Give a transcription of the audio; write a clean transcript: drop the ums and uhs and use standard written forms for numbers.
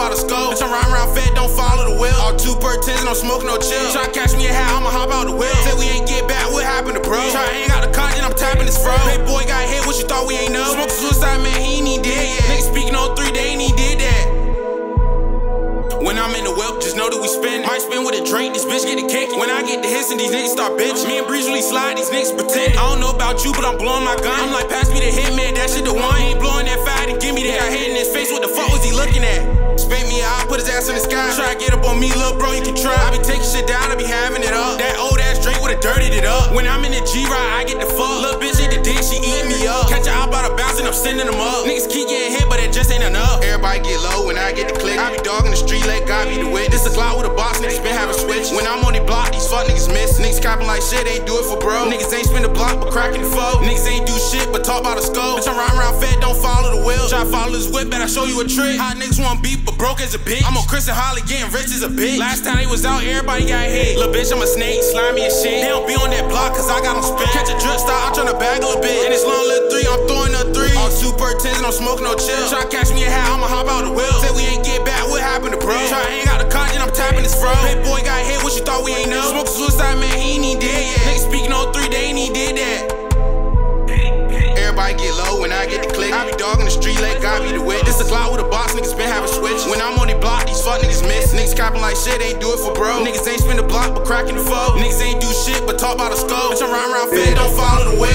by the scope. Bitch, I'm riding around fat, don't follow the wheel. All 2 per 10s, no smoke, no chill. Try to catch me a hat, I'ma hop out the wheel. Say we ain't get back, what happened to bro? Try to hang out the content, I'm tapping his fro. Big boy got hit, what you thought we ain't know? Smoke suicide, man, he ain't even dead yet. Niggas speaking on 3, they ain't even did that. When I'm in the whip, just know that we spin. Might spin with a drink, this bitch get the kick. When I get the hits and these niggas start bitch. Me and Breeze really slide, these niggas pretend. I don't know about you, but I'm blowing my gun. I'm like, pass me the hit, man, that shit the one. He ain't blowing that fire to give me that. Got hit in his face, what the fuck was he looking at? Spank me out, put his ass in the sky. Try to get up on me, little bro, you can try. I be taking shit down, I be having it up. That old ass Drake would've dirtied it up. When I'm in the G-Ride, I get the fuck. Little bitch hit the dick, she eating me up. Catch her out by the bounce and I'm sending them up. Niggas keep getting hit, but it just ain't enough. Everybody get low when I get the click. I be dogging the street, let God be the witness. This a cloud with a box, niggas been having switch. When I'm on the block, these fuck niggas miss. Niggas copping like shit, ain't do it for bro. Niggas ain't spin the block, but cracking the foe. Niggas ain't do shit, but talk about the scope. Bitch, I'm riding around fat, don't follow the wheel. Try to follow this whip, bet I show you a trick. Hot niggas want beef, but broke as a bitch. I'm on Chris and Holly, getting rich as a bitch. Last time they was out, everybody got hit. Little bitch, I'm a snake, slimy and shit. They don't be on that block, cause I got them spin. Catch a drip style, I'm tryna bag a little bit. And this long little 3, I'm throwing a 3. All 2 per 10s, no smoke, no chill. Try to catch me a hat, I'ma hop out the wheel. Say we ain't get back, what happened to bro? Try to hang out the content, I'm tapping his fro. Big boy got hit, what you thought we ain't know? Smoke suicide, man, he ain't even dead yet. Niggas speaking on 3, they ain't even did that. Everybody get low when I get the click. I be dogging the street, let God be the witness. This a cloud with a box, niggas been having switch. When I'm on the block, these fuck niggas miss. Niggas copping like shit, ain't do it for bro. Niggas ain't spin the block, but cracking the foe. Niggas ain't do shit, but talk about the scope. Bitch, I'm riding around fat, don't follow the way.